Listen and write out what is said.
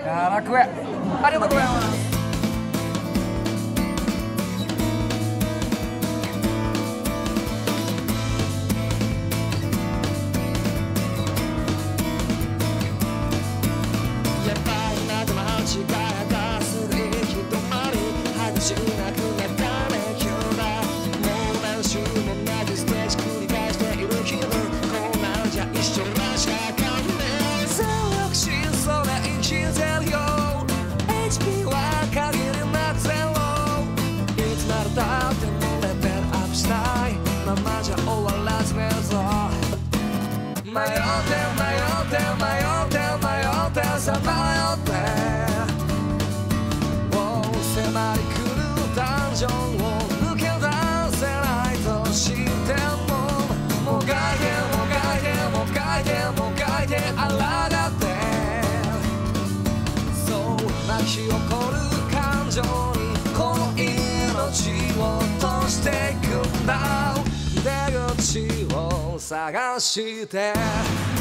アラクエありがとうございます。 やばいなと間違えたすぐ行き止まり果てしなくなったね今日だもう何週も同じステージ繰り返している気分こんなんじゃ一緒らしかあかんね全力疾走で生きてるよ HP は限りなくゼロいつまでたってもレベルアップしたいままじゃ終わらずめるぞ迷ってさまよって迫り来るダンジョンを抜け出せないとしてももがいてあらがってそう泣き起こる感情にこの命を落としていくんだ出口を探して